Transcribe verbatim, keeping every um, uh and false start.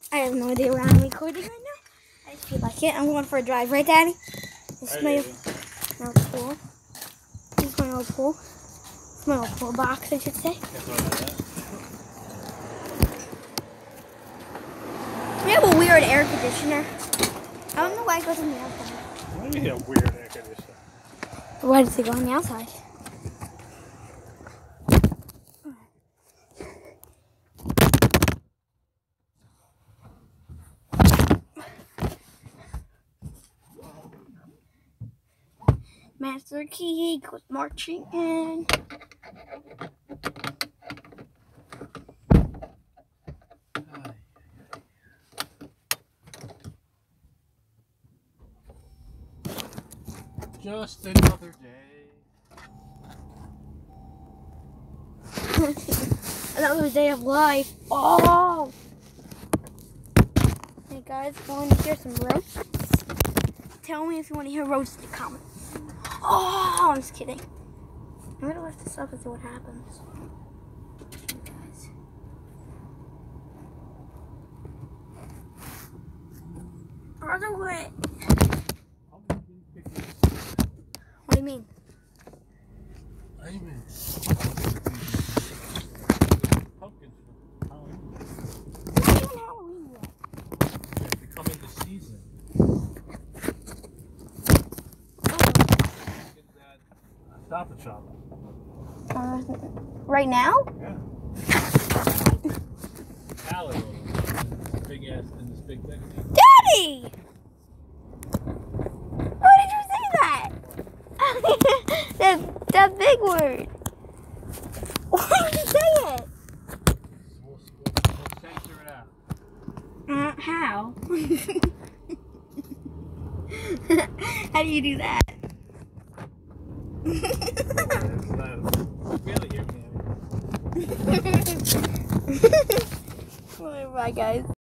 I have no idea where I'm recording right now. I just feel like it. I'm going for a drive, right, Daddy? This is my old pool. This is my old pool. This is my old pool box, I should say. We have a weird air conditioner. I don't know why it goes on the outside. Why do you have a weird air conditioner? Why does it go on the outside? Master Key goes marching in. Just another day. Another day of life. Oh! Hey guys, want to hear some roasts? Tell me if you want to hear roasts in the comments. Oh, I'm just kidding. I'm gonna lift this up and see what happens. Guys. Other way. What do you mean? I mean, pumpkins for Halloween. It's not even Halloween yet. Yeah, they come into season. Get that Stop and Shop. Uh, right now? Yeah. Salad big ass in this big thing. Daddy! Why did you say that? that that big word. Why did you say it? We'll, we'll, we'll censor it out. Uh, how? How do you do that? Barely hear me. Bye, guys.